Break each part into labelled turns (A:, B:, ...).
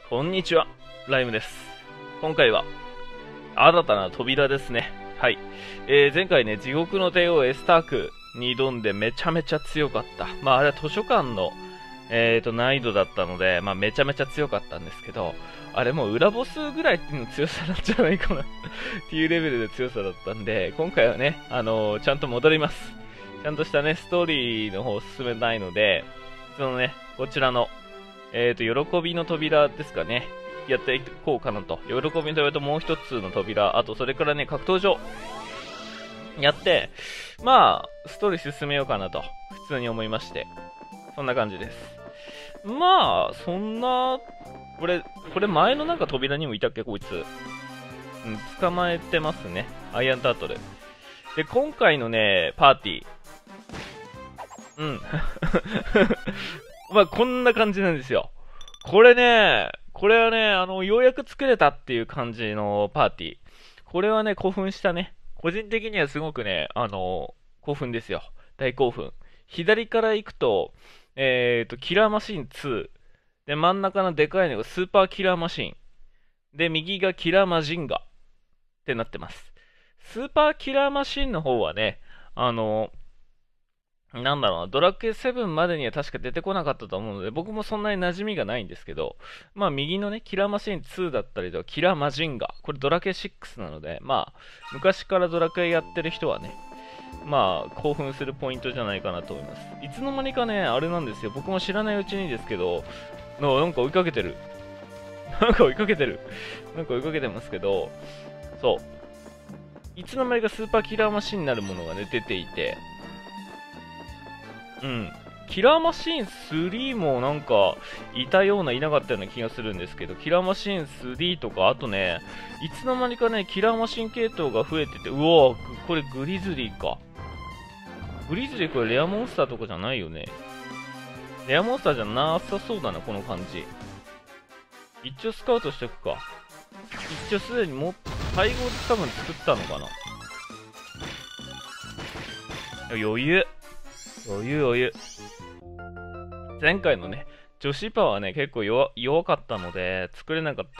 A: こんにちは、ライムです。今回は、新たな扉ですね。はい。前回ね、地獄の帝王エスタークに挑んでめちゃめちゃ強かった。あれは図書館の、難易度だったので、めちゃめちゃ強かったんですけど、あれもう裏ボスぐらいの強さなんじゃないかなっていうレベルで強さだったんで、今回はね、ちゃんと戻ります。ちゃんとしたね、ストーリーの方を進めたいので、そのね、こちらの、喜びの扉ですかね。やっていこうかなと。喜びの扉ともう一つの扉、あとそれからね、格闘場。やって、ストーリー進めようかなと、普通に思いまして。そんな感じです。そんな、これ前のなんか扉にもいたっけ、こいつ。捕まえてますね。アイアンタートル。で、今回のね、パーティー。こんな感じなんですよ。これはね、ようやく作れたっていう感じのパーティー。これはね、興奮したね。個人的にはすごくね、興奮ですよ。大興奮。左から行くと、キラーマシン2。で、真ん中のでかいのがスーパーキラーマシン。で、右がキラーマジンガってなってます。スーパーキラーマシンの方はね、ドラクエ7までには確か出てこなかったと思うので、僕もそんなに馴染みがないんですけど、右のね、キラーマシン2だったりとか、キラーマジンガ、これドラクエ6なので、昔からドラクエやってる人はね、興奮するポイントじゃないかなと思います。いつの間にかね、あれなんですよ、僕も知らないうちにですけど、なんか追いかけてる。なんか追いかけてますけど、そう。いつの間にかスーパーキラーマシンになるものがね、出ていて、キラーマシーン3もなんかいたようないなかったような気がするんですけど、キラーマシーン3とか、あとね、いつの間にかね、キラーマシン系統が増えてて、うわぁ、これグリズリーか。グリズリーこれレアモンスターとかじゃないよね。レアモンスターじゃなさそうだな、この感じ。一応スカウトしておくか。一応すでに配合で多分作ったのかな。余裕。前回のね、女子パはね、結構弱かったので、作れなかった。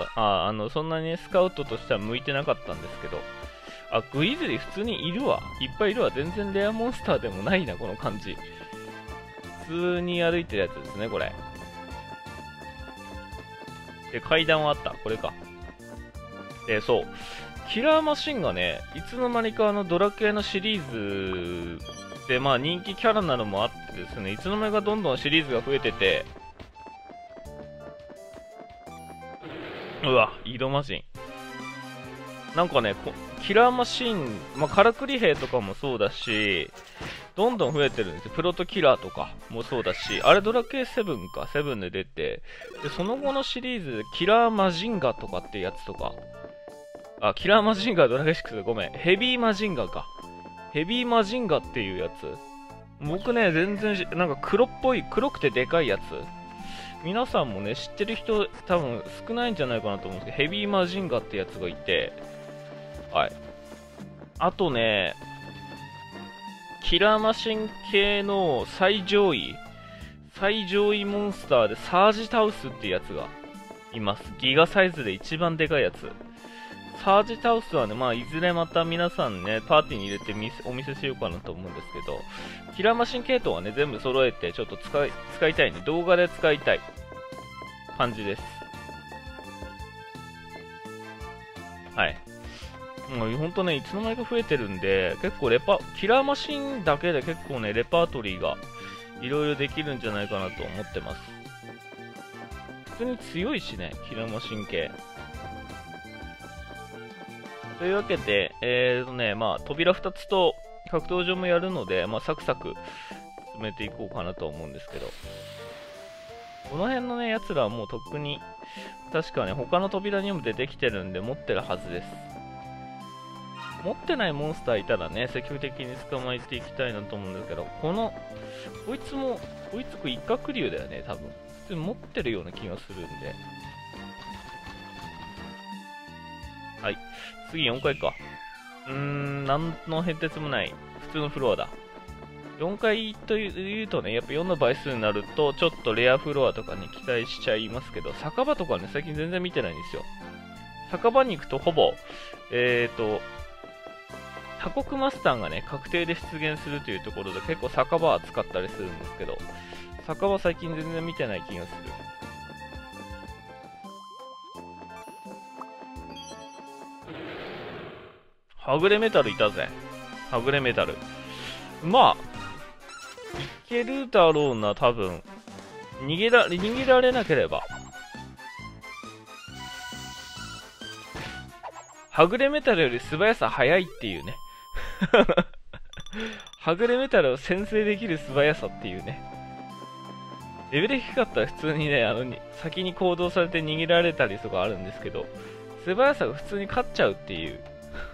A: そんなに、ね、スカウトとしては向いてなかったんですけど。グリズリー普通にいるわ。いっぱいいるわ。全然レアモンスターでもないな、この感じ。普通に歩いてるやつですね、これ。で、階段はあった。これか。で、そう。キラーマシンがね、いつの間にかドラクエのシリーズで、人気キャラなのもあってですね、いつの間にかどんどんシリーズが増えてて、うわ、移動マシン。なんかね、キラーマシン、カラクリ兵とかもそうだし、どんどん増えてるんですよ。プロトキラーとかもそうだし、あれドラクエ7か、7で出て、で、その後のシリーズでキラーマジンガとかってやつとか、キラーマジンガドラクエ6、ごめん、ヘビーマジンガか。ヘビーマジンガっていうやつ。僕ね、全然なんか黒くてでかいやつ。皆さんもね、知ってる人多分少ないんじゃないかなと思うんですけど、ヘビーマジンガってやつがいて、はい。あとね、キラーマシン系の最上位モンスターでサージタウスっていうやつがいます。ギガサイズで一番でかいやつ。サージタウスはね、いずれまた皆さんね、パーティーに入れてお見せしようかなと思うんですけど、キラーマシン系統はね、全部揃えて、ちょっと使いたいね。動画で使いたい感じです。はい。もうほんとね、いつの間にか増えてるんで、結構キラーマシンだけで結構ね、レパートリーがいろいろできるんじゃないかなと思ってます。普通に強いしね、キラーマシン系。というわけで、扉2つと格闘場もやるので、サクサク進めていこうかなと思うんですけど、この辺のね、奴らはもうとっくに、確かね、他の扉にも出てきてるんで、持ってるはずです。持ってないモンスターいたらね、積極的に捕まえていきたいなと思うんですけど、こいつ一角竜だよね、多分。普通に持ってるような気がするんで。はい。次4回か。なんの変哲もない。普通のフロアだ。 4回というとね、やっぱ4の倍数になると、ちょっとレアフロアとかに期待しちゃいますけど、酒場とかね、最近全然見てないんですよ。酒場に行くとほぼ、他国マスターがね、確定で出現するというところで結構酒場は使ったりするんですけど、酒場最近全然見てない気がする。はぐれメタルいたぜ。はぐれメタル。まあ、いけるだろうな、多分。逃げられなければ。はぐれメタルより素早さ速いっていうね。はぐれメタルを先制できる素早さっていうね。レベル低かったら普通にね、先に行動されて逃げられたりとかあるんですけど、素早さが普通に勝っちゃうっていう。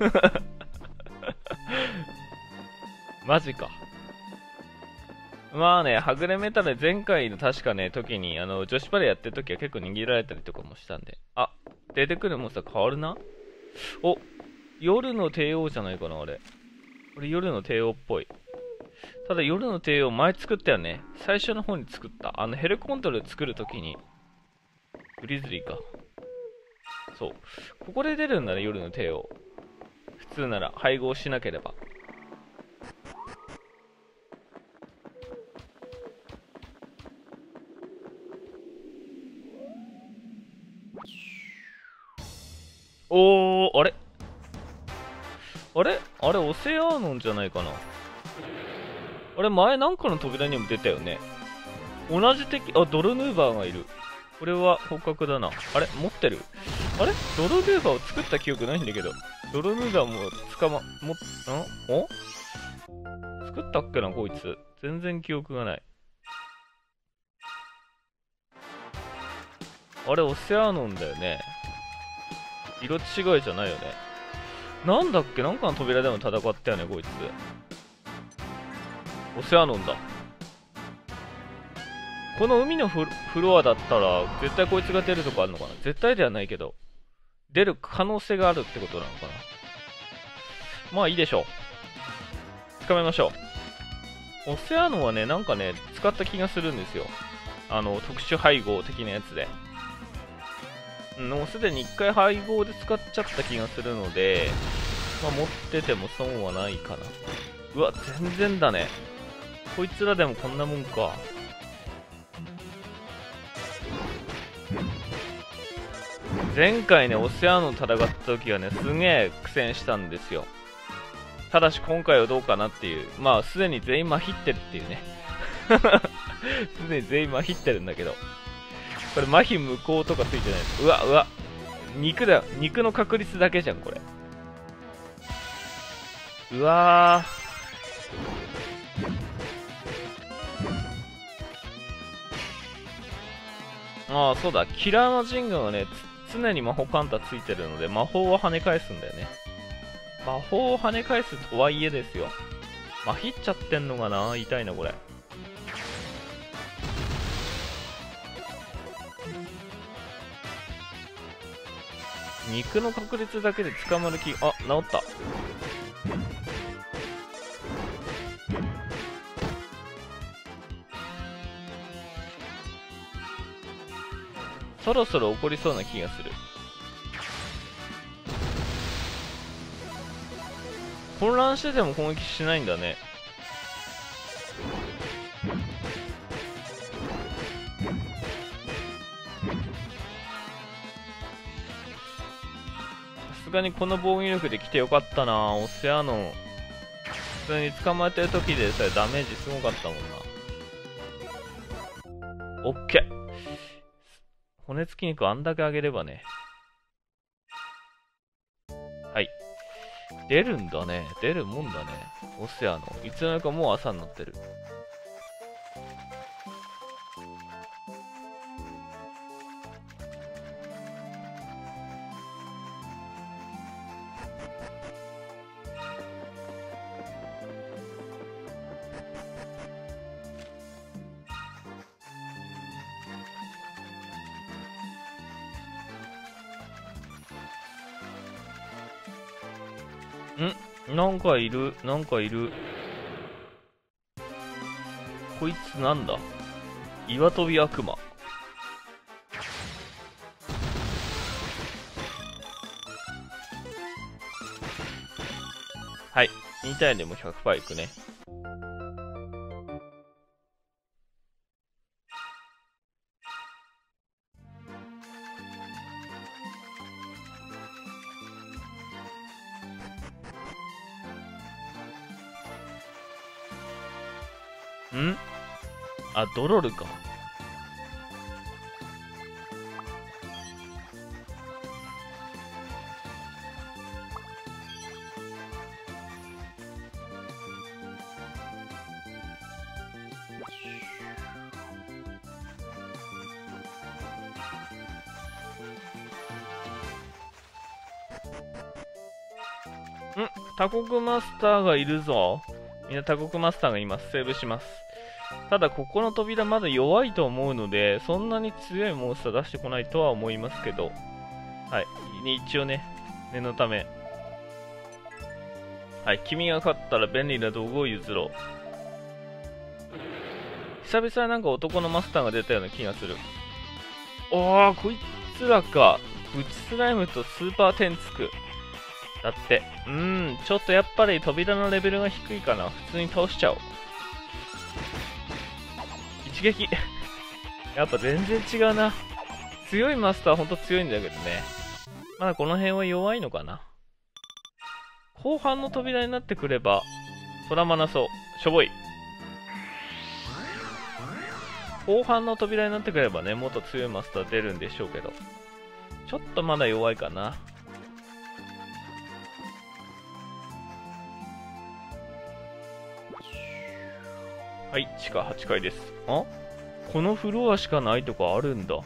A: マジか。まあね、はぐれメタル前回の確かね、時に、女子バレーやってる時は結構逃げられたりとかもしたんで。あ、出てくるモンスター変わるな。お、夜の帝王じゃないかな、あれ。これ夜の帝王っぽい。ただ夜の帝王前作ったよね。最初の方に作った。ヘルコントロール作るときに。グリズリーか。そう。ここで出るんだね、夜の帝王。普通なら配合しなければ。おー、あれオセアーノンじゃないかな。あれ、前なんかの扉にも出たよね。同じ敵、あ、ドロヌーバーがいる。これは捕獲だな。あれ持ってる。あれドロヌーバーを作った記憶ないんだけど。ドロヌーバーも作ったっけな、こいつ。全然記憶がない。あれ、オセアーノンだよね。色違いじゃないよね。なんだっけ、なんかの扉でも戦ったよね、こいつ。オセアノンだ。この海のフロアだったら、絶対こいつが出るとこあるのかな。絶対ではないけど、出る可能性があるってことなのかな。まあいいでしょう。捕まえましょう。オセアノンはね、なんかね、使った気がするんですよ。特殊配合的なやつで。もうすでに1回配合で使っちゃった気がするので、まあ持ってても損はないかな。うわ、全然だね。こいつらでもこんなもんか。前回ね、オセアノン戦った時はね、すげえ苦戦したんですよ。ただし今回はどうかなっていう。まあ、すでに全員まひってるっていうね。すでに全員まひってるんだけど。これ、麻痺無効とかついてないです。うわ。肉だよ。肉の確率だけじゃん、これ。うわああ、そうだ。キラーのジンガはね、常に魔法カウンターついてるので、魔法を跳ね返すんだよね。魔法を跳ね返すとはいえですよ。まひっちゃってんのかな。痛いな、これ。肉の確率だけで捕まる気、あ、治った。そろそろ起こりそうな気がする。混乱してても攻撃しないんだね。さすがにこの防御力で来てよかったな。オセアノン普通に捕まえてる時でさえダメージすごかったもんな。オッケー。骨付き肉あんだけあげればね。はい。出るんだね。出るもんだね。オセアノン。いつの間にかもう朝になってる。なんかいる。なんかいる。 こいつなんだ？岩飛び悪魔。はい。2体でも 100% いくね。ん？あ、ドロルか。多国マスターがいるぞ。みんな多国マスターがいます。セーブします。ただ、ここの扉まだ弱いと思うので、そんなに強いモンスター出してこないとは思いますけど。はい。一応ね、念のため。はい。君が勝ったら便利な道具を譲ろう。久々になんか男のマスターが出たような気がする。おー、こいつらか。ブチスライムとスーパーテンツク。だって。ちょっとやっぱり扉のレベルが低いかな。普通に倒しちゃおう。一撃。やっぱ全然違うな。強いマスターほんと強いんだけどね。まだこの辺は弱いのかな。後半の扉になってくれば、空まなそう。しょぼい。後半の扉になってくればね、もっと強いマスター出るんでしょうけど。ちょっとまだ弱いかな。はい、地下8階です。あ？このフロアしかないとかあるんだ。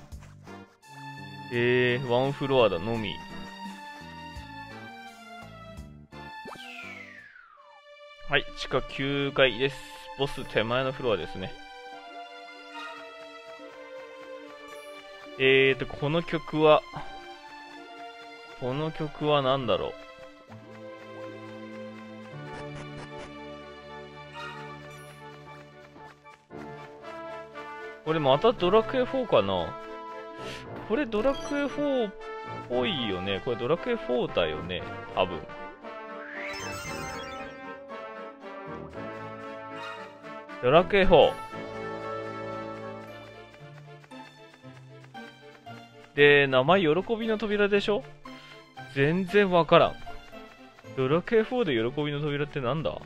A: ワンフロアだのみ。はい、地下9階です。ボス手前のフロアですね。この曲は何だろう。これまたドラクエ4かな？これドラクエ4っぽいよね。これドラクエ4だよね。多分。ドラクエ4。で、名前喜びの扉でしょ？全然わからん。ドラクエ4で喜びの扉ってなんだ？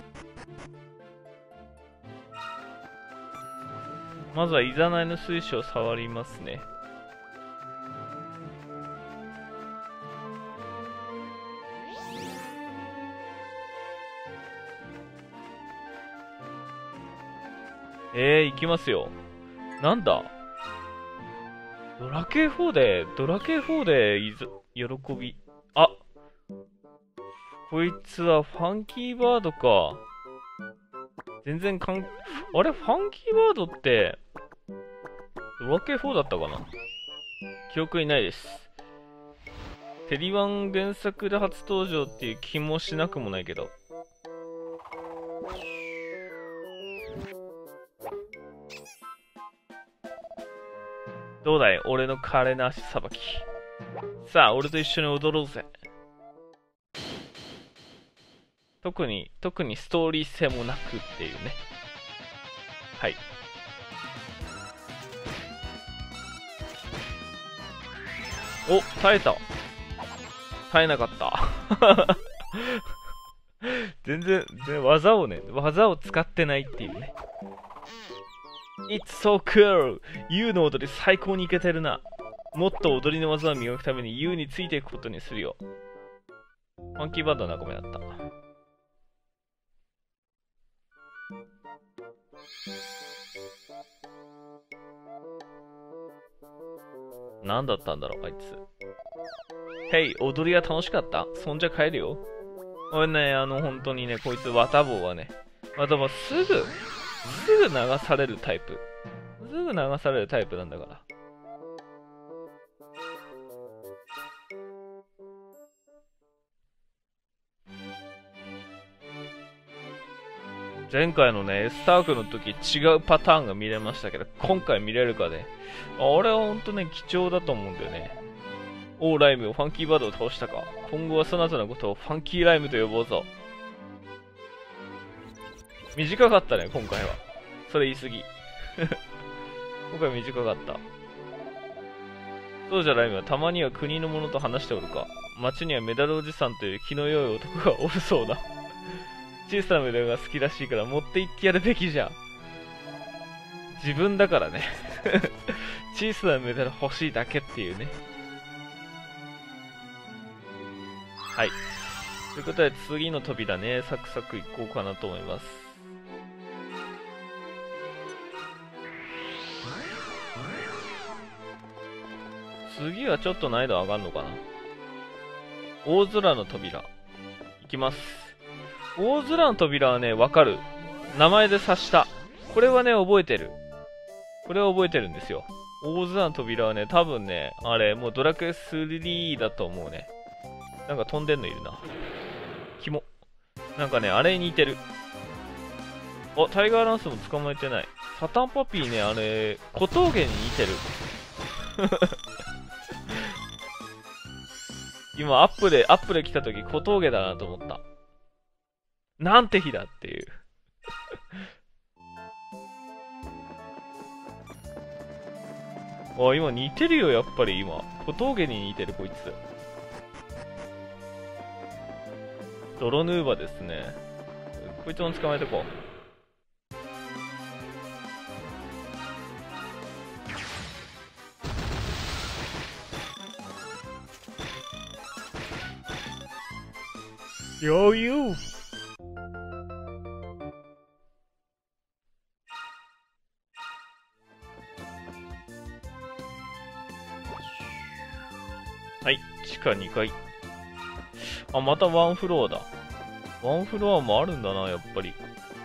A: まずはイザナイの水晶を触りますね。行きますよ。なんだ？ドラクエ4で喜び。あ、こいつはファンキーバードか。全然あれファンキーバードって、ドラクエ4だったかな？記憶にないです。テリワン原作で初登場っていう気もしなくもないけど。どうだい俺の華麗な足さばき。さあ、俺と一緒に踊ろうぜ。特にストーリー性もなくっていうね。はい。お、耐えた。耐えなかった。全然技を使ってないっていうね。It's so cool! You の踊り最高にイケてるな。もっと踊りの技を磨くために You についていくことにするよ。ファンキーバードの仲間だった。何だったんだろう、あいつ。Hey、踊りは楽しかった？そんじゃ帰るよ。俺ね、本当にね、こいつ、綿棒はね、綿棒すぐ流されるタイプ。すぐ流されるタイプなんだから。 前回のね、スタークの時違うパターンが見れましたけど、今回見れるかね。あれはほんとね、貴重だと思うんだよね。オーライムをファンキーバードを倒したか。今後はそなたのことをファンキーライムと呼ぼうぞ。短かったね、今回は。それ言い過ぎ。今回短かった。そうじゃライムはたまには国の者と話しておるか。町にはメダルおじさんという気の良い男がおるそうだ。小さなメダルが好きらしいから持って行ってやるべきじゃ。自分だからね。小さなメダル欲しいだけっていうね。はい。ということで次の扉ね、サクサク行こうかなと思います。次はちょっと難易度上がるのかな。大空の扉。いきます。大空の扉はね、わかる。名前で察した。これはね、覚えてる。これは覚えてるんですよ。大空の扉はね、多分ね、あれ、もうドラクエ3だと思うね。なんか飛んでんのいるな。キモ。なんかね、あれに似てる。あ、タイガーランスも捕まえてない。サタンパピーね、あれ、小峠に似てる。今アップで来た時小峠だなと思った。なんて日だっていう。あ、今似てるよ、やっぱり今。小峠に似てる、こいつ。泥ヌーバですね。こいつも捕まえてこう。余裕。はい、地下2階。あ、またワンフロアだ。ワンフロアもあるんだな、やっぱり。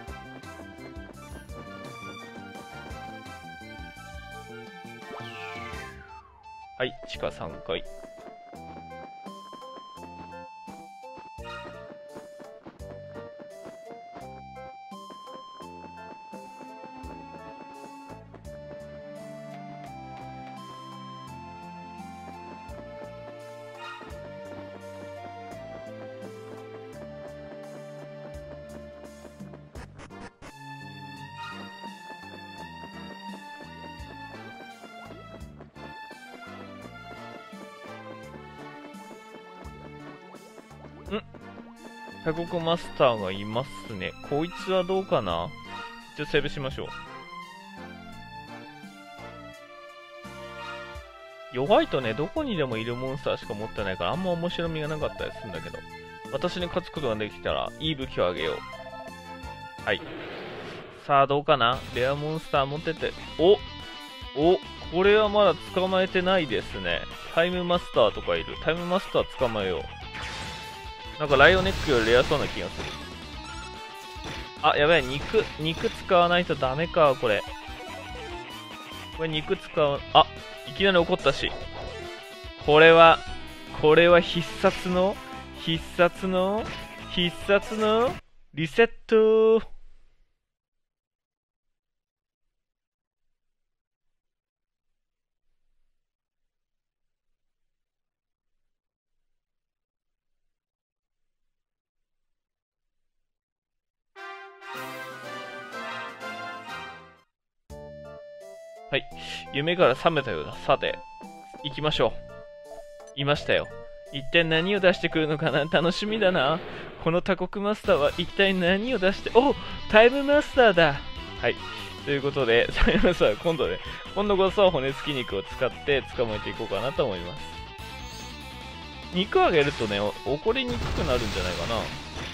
A: はい、地下3階。多国マスターがいますね。こいつはどうかな。一応セーブしましょう。弱いとね、どこにでもいるモンスターしか持ってないからあんま面白みがなかったりするんだけど、私に勝つことができたらいい武器をあげよう。はい。さあどうかな。レアモンスター持ってて、お、これはまだ捕まえてないですね。タイムマスターとかいる。タイムマスター捕まえよう。なんかライオネックよりレアそうな気がする。あ、やべえ、肉使わないとダメか、これ。これ肉使う、あ、いきなり怒ったし。これは必殺のリセット。はい。夢から覚めたようだ。さて、行きましょう。いましたよ。一体何を出してくるのかな。楽しみだな。この多国マスターは一体何を出して、タイムマスターだ。はい。ということで、タイムマスター、今度こそ骨付き肉を使って捕まえていこうかなと思います。肉あげるとね、怒りにくくなるんじゃないかな。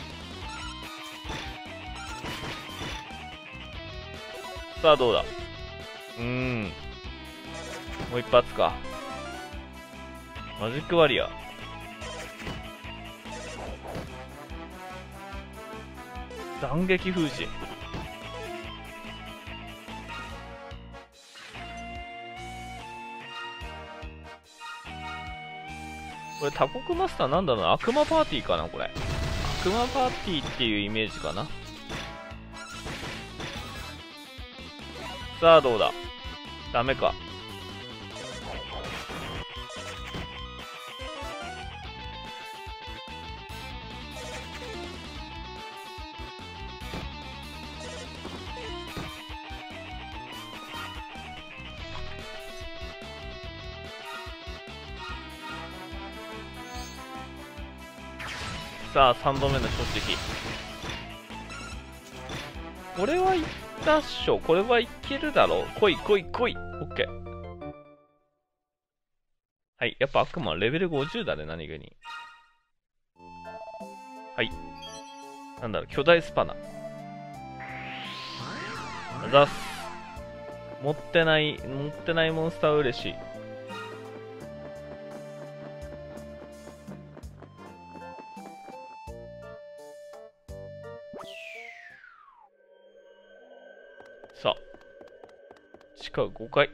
A: さあ、どうだ。もう一発か。マジックワリア。斬撃封じ。これ多国マスターなんだろうな。悪魔パーティーかなこれ。悪魔パーティーっていうイメージかな。 さあどうだ。ダメか。さあ3度目の正直。これはいったっしょ。これはいけるだろう。来い来い来い。オッケー。はい。やっぱ悪魔レベル50だね、何気に。はい。なんだろう、巨大スパナ。ザス。持ってないモンスターは嬉しい。さあ。地下5階。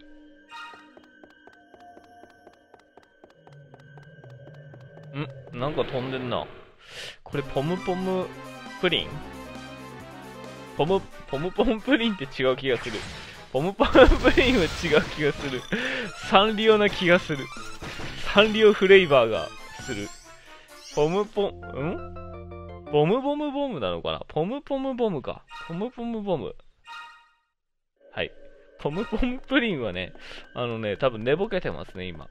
A: なんか飛んでんな。これポムポムプリンポムプリンって違う気がする。ポムポムプリンは違う気がする。サンリオな気がする。サンリオフレーバーがする。ボムボムボムなのかな。ポムポムボムか。ポムポムボム。はい。ポムポムプリンはね、多分寝ぼけてますね、今。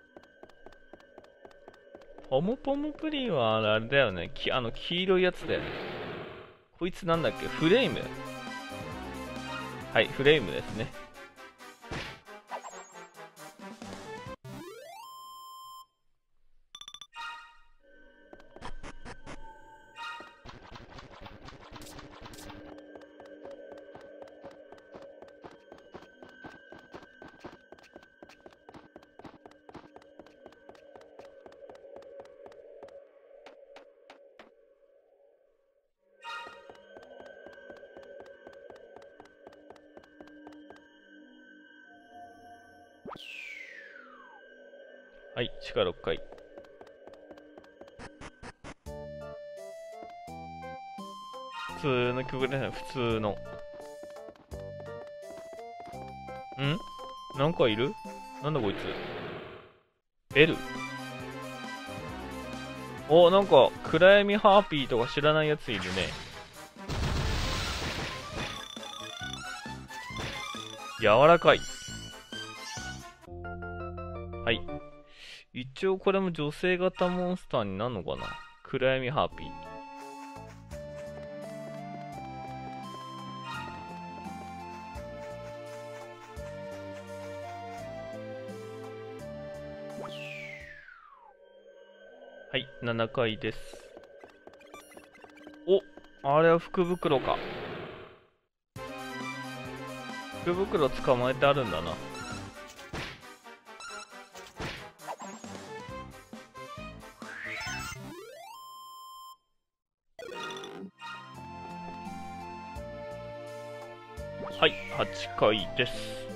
A: ポムポムプリンはあれだよね。黄色いやつだよね。こいつなんだっけ、フレーム。はい、フレームですね。はい、地下6階。普通の曲ですね、普通の。なんかいる？なんだこいつ。ベル。お、なんか、暗闇ハーピーとか知らないやついるね。柔らかい。はい。一応これも女性型モンスターになるのかな。暗闇ハーピー。はい、7階です。お、あれは福袋か。福袋捕まえてあるんだな。はい、8階です。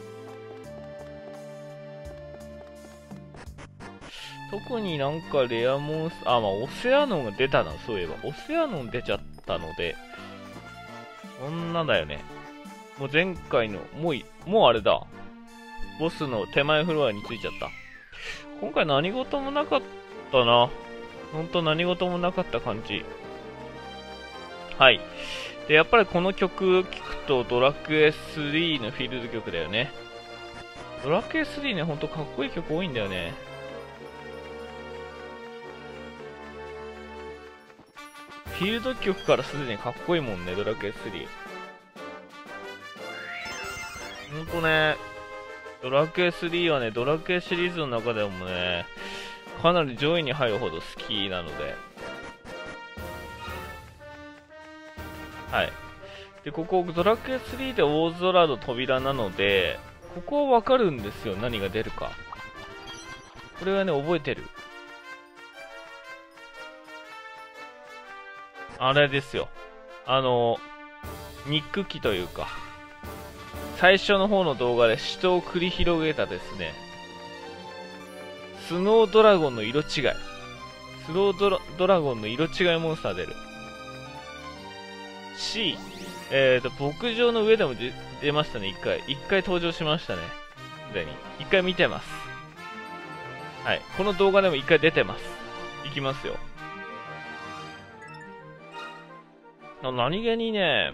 A: 特になんかレアモンスター、オセアノンが出たな、そういえば。オセアノン出ちゃったので、そんなだよね。もう前回の、もうあれだ。ボスの手前フロアに着いちゃった。今回何事もなかったな。ほんと何事もなかった感じ。はい。で、やっぱりこの曲聴くとドラクエ3のフィールド曲だよね。ドラクエ3ね、ほんとかっこいい曲多いんだよね。フィールド曲からすでにかっこいいもんね、ドラクエ3。ほんとね、ドラクエ3はね、ドラクエシリーズの中でもね、かなり上位に入るほど好きなので。はい。で、ここ、ドラクエ3で大空の扉なので、ここはわかるんですよ、何が出るか。これはね、覚えてる。あれですよ。ニック機というか、最初の方の動画で死闘を繰り広げたですね、スノードラゴンの色違い。スノードラゴンの色違いモンスター出る。 し、牧場の上でも出ましたね、一回登場しましたね。すでに。一回見てます。はい。この動画でも一回出てます。いきますよ。何気にね、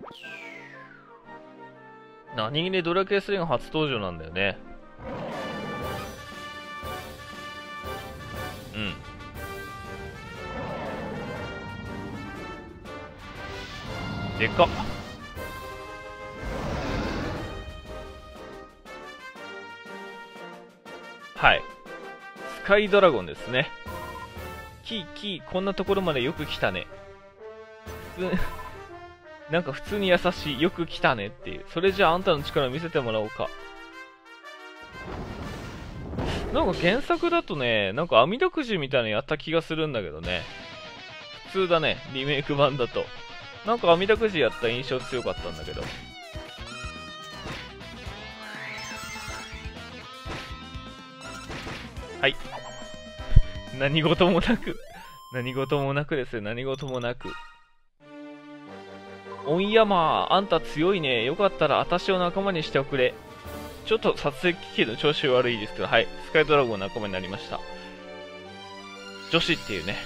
A: 何気にドラクエ3が初登場なんだよね。うん。でかっ。はい。スカイドラゴンですね。キー、こんなところまでよく来たね。なんか普通に優しい。よく来たねっていう。それじゃああんたの力を見せてもらおうか。なんか原作だとね、なんか網だくじみたいなのやった気がするんだけどね。普通だね。リメイク版だと。なんか網だくじやった印象強かったんだけど。はい。何事もなく。何事もなくですよ。何事もなく。オンヤマー、あんた強いね。よかったら私を仲間にしておくれ。ちょっと撮影機器の調子悪いですけど、はい。スカイドラゴン仲間になりました。女子っていうね。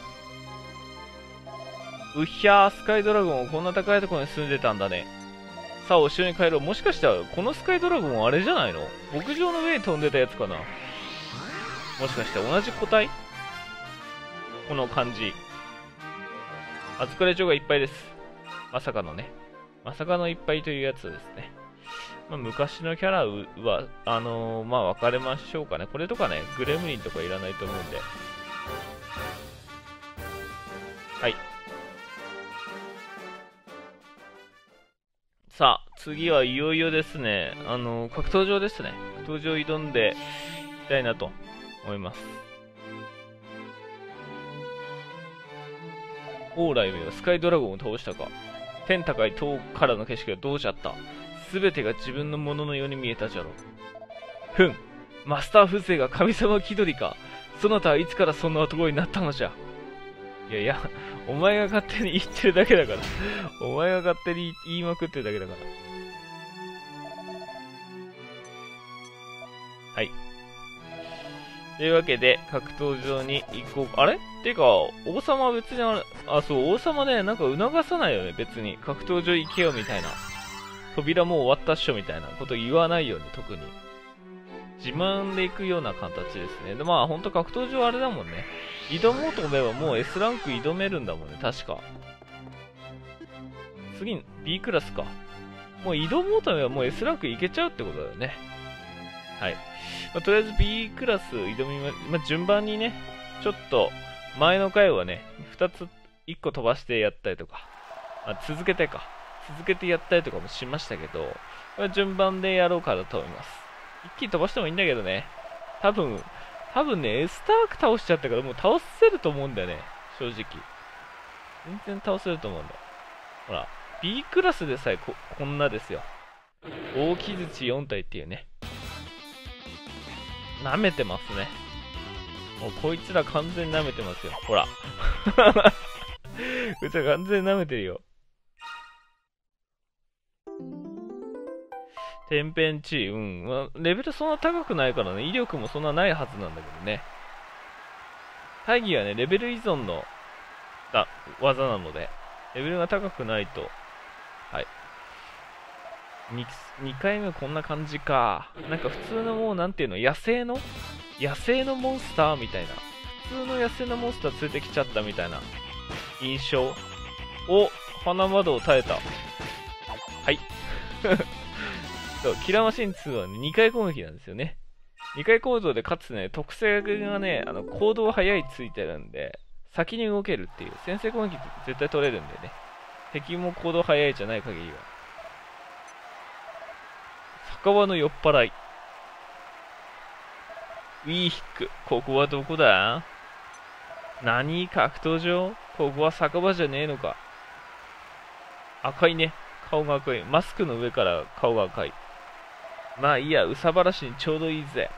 A: うひゃー、スカイドラゴンこんな高いところに住んでたんだね。さあ、お城に帰ろう。もしかしたら、このスカイドラゴンあれじゃないの？牧場の上に飛んでたやつかな？もしかして同じ個体？この感じ。預かり帳がいっぱいです。まさかのね。まさかのいっぱいというやつですね。まあ、昔のキャラは、まあ、分かれましょうかね。これとかね、グレムリンとかいらないと思うんで。はい。さあ、次はいよいよですね、格闘場ですね。格闘場挑んでいきたいなと思います。オーライめはスカイドラゴンを倒したか。天高い塔からの景色がどうじゃった。すべてが自分のもののように見えたじゃろ。ふん、マスター風情が神様気取りか。そなたはいつからそんな男になったのじゃ。いやいや、お前が勝手に言ってるだけだから。お前が勝手に言いまくってるだけだから。はい。というわけで、格闘場に行こう。あれっていうか、王様は別にそう、王様ね、なんか促さないよね、別に。格闘場行けよ、みたいな。扉もう終わったっしょ、みたいなこと言わないよね、特に。自慢で行くような形ですね。で、まあ、ほんと格闘場あれだもんね。挑もうと思えばもう S ランク挑めるんだもんね、確か。次、B クラスか。もう挑もうと思えばもう S ランクいけちゃうってことだよね。はい。まあ、とりあえず B クラス挑みま、順番にね、ちょっと、前の回はね、1個飛ばしてやったりとか、続けてやったりとかもしましたけど、これ順番でやろうかなと思います。一気に飛ばしてもいいんだけどね、多分ね、スターク倒しちゃったからもう倒せると思うんだよね、正直。全然倒せると思うんだよ。ほら、B クラスでさえこんなですよ。大木槌4体っていうね。舐めてますね。もうこいつら完全に舐めてますよ。ほら。こいつら完全に舐めてるよ。天変地異、まあ、レベルそんな高くないからね、威力もそんなないはずなんだけどね。大義はね、レベル依存の技なので、レベルが高くないと、はい。2回目こんな感じか。なんか普通のもうなんていうの、野生のモンスターみたいな。普通の野生のモンスター連れてきちゃったみたいな印象。お、花窓を耐えた。はい。そう、キラーマシン2はね、2回攻撃なんですよね。2回行動でかつね、特性がね、行動早いついてるんで、先に動けるっていう。先制攻撃って絶対取れるんでね。敵も行動早いじゃない限りは。酒場の酔っ払い。ウィーヒック。ここはどこだ？何？格闘場？ここは酒場じゃねえのか。赤いね。顔が赤い。マスクの上から顔が赤い。まあいいや、うさばらしにちょうどいいぜ。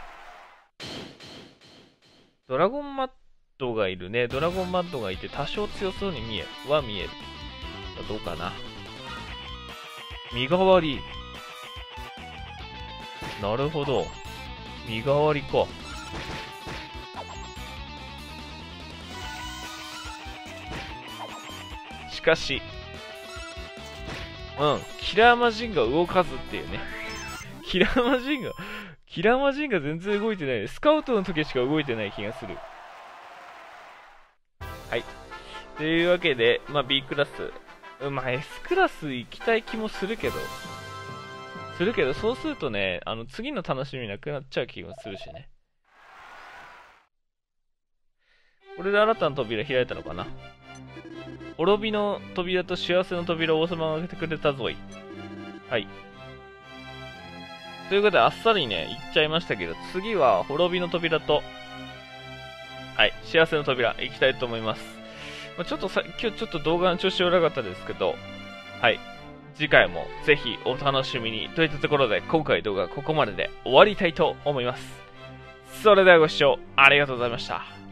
A: ドラゴンマッドがいるね。ドラゴンマッドがいて多少強そうに見える。 どうかな。身代わり。なるほど。身代わりか。しかし、キラーマジンが動かずっていうね。キラーマジンが全然動いてない。スカウトの時しか動いてない気がする。はい。というわけで、まあ B クラス。まあ S クラス行きたい気もするけど、そうするとね、次の楽しみなくなっちゃう気もするしね。これで新たな扉開いたのかな。滅びの扉と幸せの扉を王様が開けてくれたぞい。はい。ということで、あっさりね、行っちゃいましたけど、次は滅びの扉と、はい、幸せの扉行きたいと思います。まあ、今日ちょっと動画の調子悪かったですけど、はい。次回もぜひお楽しみに。といったところで、今回動画はここまでで終わりたいと思います。それではご視聴ありがとうございました。